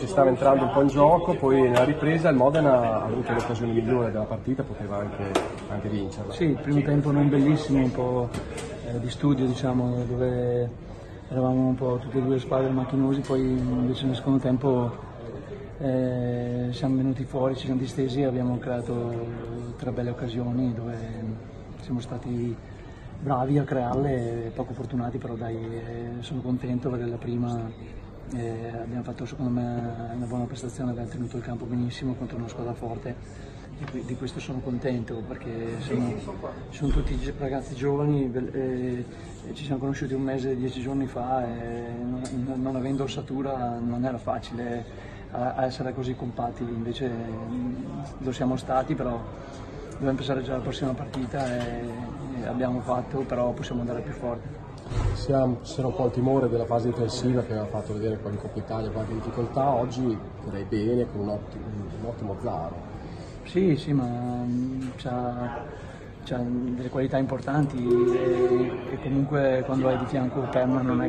si stava entrando un po' in gioco, poi nella ripresa il Modena ha avuto l'occasione migliore della partita, poteva anche vincerla. Sì, il primo tempo non bellissimo, un po' di studio diciamo, dove eravamo un po' tutte e due squadre macchinosi, poi invece nel secondo tempo siamo venuti fuori, ci siamo distesi e abbiamo creato 3 belle occasioni dove siamo stati bravi a crearle, poco fortunati, però dai, sono contento perché la prima abbiamo fatto secondo me una buona prestazione, abbiamo tenuto il campo benissimo contro una squadra forte, di questo sono contento perché sono tutti ragazzi giovani, ci siamo conosciuti un mese, 10 giorni fa e non avendo ossatura non era facile a essere così compatti, invece lo siamo stati, però dobbiamo pensare già alla prossima partita e abbiamo fatto, però possiamo andare più forti. C'era un po' il timore della fase difensiva che aveva fatto vedere poi in Coppa Italia qualche difficoltà, oggi direi bene con un ottimo Zaro. Sì, ma c'ha delle qualità importanti e comunque quando hai di fianco Perman non è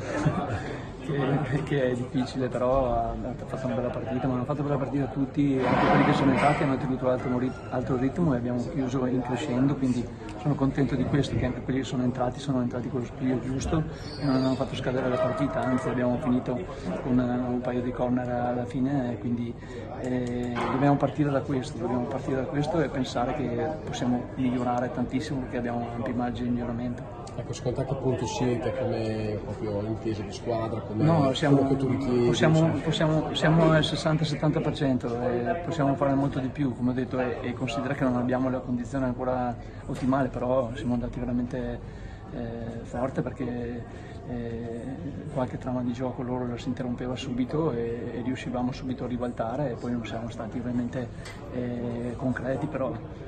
che è difficile, però ha fatto una bella partita, ma hanno fatto una bella partita tutti, anche quelli che sono entrati hanno tenuto altro ritmo e abbiamo chiuso in crescendo, quindi sono contento di questo, che anche quelli che sono entrati con lo spirito giusto e non hanno fatto scadere la partita, anzi abbiamo finito con un paio di corner alla fine e quindi dobbiamo partire da questo e pensare che possiamo migliorare tantissimo perché abbiamo ampi margini di miglioramento. Ecco, secondo te a che punto siete come proprio intesa di squadra, come no, quello che tu richiedi? Siamo al 60-70% e possiamo fare molto di più, come ho detto, e considera che non abbiamo la condizione ancora ottimale, però siamo andati veramente forte perché qualche trama di gioco loro la si interrompeva subito e riuscivamo subito a ribaltare e poi non siamo stati ovviamente concreti, però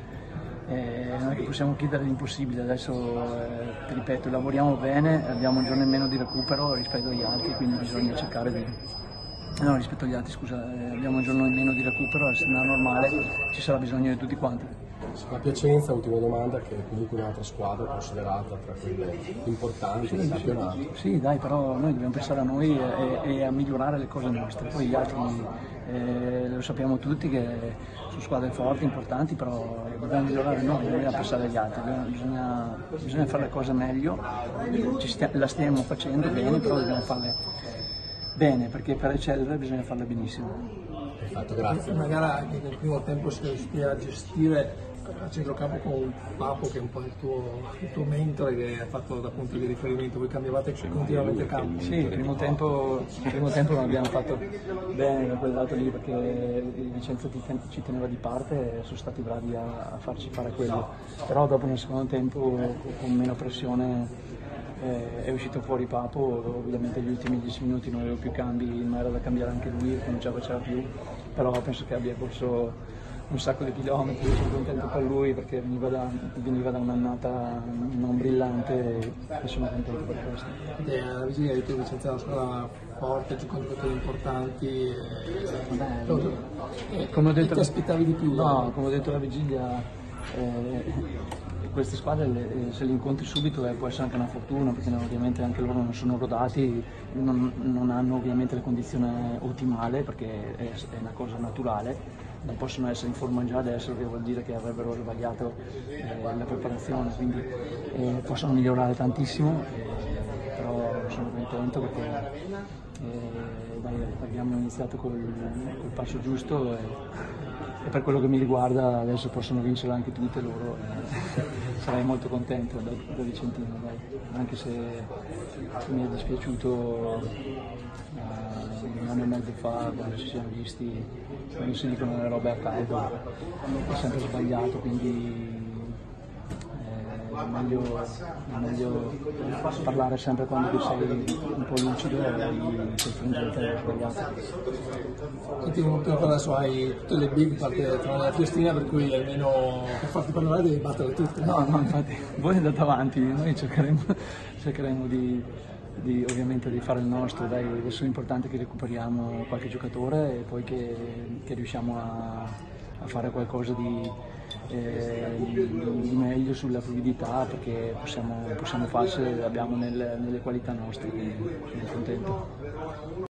non è che possiamo chiedere l'impossibile, adesso ti ripeto, lavoriamo bene, abbiamo un giorno in meno di recupero rispetto agli altri, quindi bisogna cercare di... No, rispetto agli altri, scusa, abbiamo un giorno in meno di recupero, se non è normale ci sarà bisogno di tutti quanti. La Piacenza, ultima domanda, che è comunque un'altra squadra considerata tra quelle importanti del campionato. Sì, dai, però noi dobbiamo pensare a noi e a migliorare le cose nostre, poi gli altri lo sappiamo tutti che sono squadre forti, importanti, però dobbiamo migliorare noi, non dobbiamo pensare agli altri, bisogna fare le cose meglio, la stiamo facendo bene, però dobbiamo farle bene, perché per eccellere bisogna farle benissimo. Perfetto, grazie. Una gara che nel primo tempo si è riusciti a gestire a centrocampo con Papo, che è un po' il tuo mentore, che ha fatto da punto di riferimento, voi cambiavate continuamente il campo. Sì, il primo tempo non abbiamo fatto bene da quel lato lì perché Vicenza ci teneva di parte e sono stati bravi a farci fare quello, però dopo nel secondo tempo con meno pressione è uscito fuori Papo, ovviamente gli ultimi 10 minuti non avevo più cambi, ma era da cambiare anche lui, non ce la faceva più, però penso che abbia corso un sacco di chilometri, sono contento per lui perché veniva da un'annata non brillante e sono contento per questo. La vigilia di Vicenza è una squadra forte, con giocatori importanti, come ho detto, ti aspettavi di più? No, come ho detto alla vigilia, queste squadre se le incontri subito può essere anche una fortuna perché ovviamente anche loro non sono rodati, non hanno ovviamente la condizione ottimale perché è una cosa naturale, non possono essere in forma già adesso, che vuol dire che avrebbero sbagliato la preparazione, quindi possono migliorare tantissimo, però sono contento perché abbiamo iniziato col passo giusto e per quello che mi riguarda adesso possono vincere anche tutte loro, sarei molto contento da Vicentino, anche se mi è dispiaciuto un anno e mezzo fa quando ci siamo visti, quando si dicono le robe a caldo, è sempre sbagliato, quindi è meglio parlare sempre quando sei un po' lucido e sei fingente è sbagliato. Senti, adesso hai tutte le big parte tra la fiestina, per cui almeno per farti parlare devi battere tutte. No, infatti voi andate avanti, noi cercheremo di ovviamente di fare il nostro, dai, adesso è importante che recuperiamo qualche giocatore e poi che riusciamo a fare qualcosa di meglio sulla fluidità perché possiamo farcela, abbiamo nelle qualità nostre, quindi sono contento.